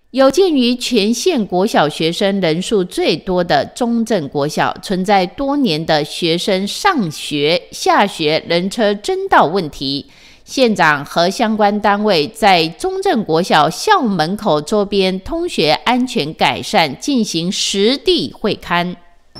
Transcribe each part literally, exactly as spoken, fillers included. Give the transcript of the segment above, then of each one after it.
有鉴于全县国小学生人数最多的中正国小存在多年的学生上学、下学人车争道问题，县长和相关单位在中正国小校门口周边通学安全改善进行实地会勘。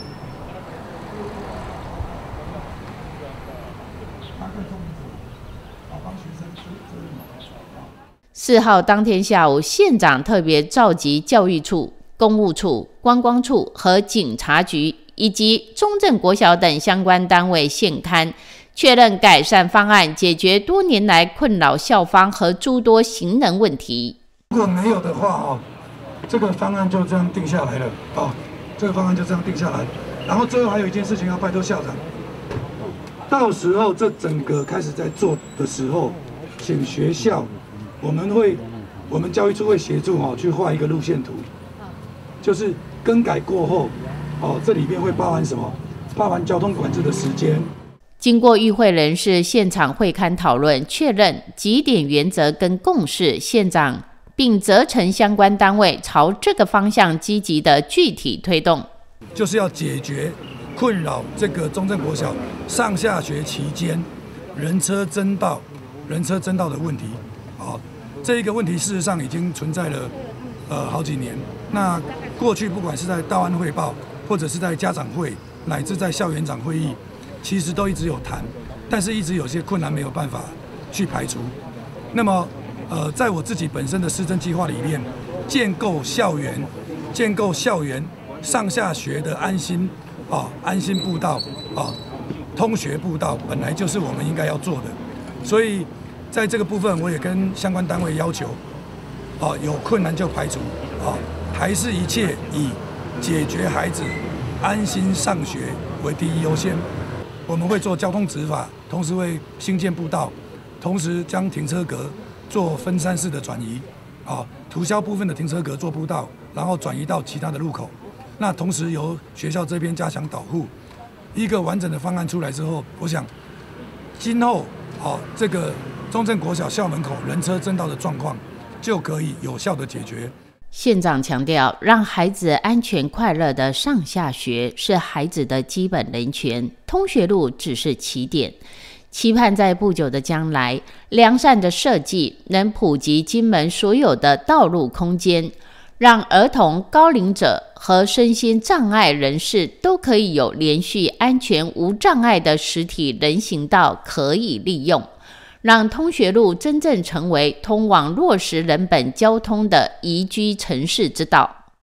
四号当天下午，县长特别召集教育处、公务处、观光处和警察局以及中正国小等相关单位现勘，确认改善方案，解决多年来困扰校方和诸多行人问题。 如果没有的话哦，这个方案就这样定下来了哦，这个方案就这样定下来。然后最后还有一件事情要拜托校长，到时候这整个开始在做的时候，请学校。我们会，我们教育处会协助哦，去画一个路线图，就是更改过后，哦，这里面会包含什么？包含交通管制的时间。 经过与会人士现场会勘讨论，确认几点原则跟共识，县长并责成相关单位朝这个方向积极的具体推动， 就是要解决困扰这个中正国小上下学期间人车争道、人车争道的问题。好，这一个问题事实上已经存在了呃好几年。那过去不管是在道安汇报，或者是在家长会，乃至在校园长会议，其实都一直有谈，但是一直有些困难没有办法去排除。那么呃，在我自己本身的施政计划里面，建构校园、建构校园上下学的安心啊、安心步道啊、通学步道，本来就是我们应该要做的，所以。在这个部分，我也跟相关单位要求，哦，有困难就排除，哦，还是一切以解决孩子安心上学为第一优先。我们会做交通执法，同时会兴建步道，同时将停车格做分散式的转移，啊，涂销部分的停车格做步道，然后转移到其他的路口。那同时由学校这边加强导护，一个完整的方案出来之后，我想今后，哦，这个。中正国小校门口人车争道的状况就可以有效的解决。 县长强调，让孩子安全快乐的上下学是孩子的基本人权，通学路只是起点。期盼在不久的将来，良善的设计能普及金门所有的道路空间，让儿童、高龄者和身心障碍人士都可以有连续、安全、无障碍的实体人行道可以利用。让通学路真正成为通往落实人本交通的宜居城市之道。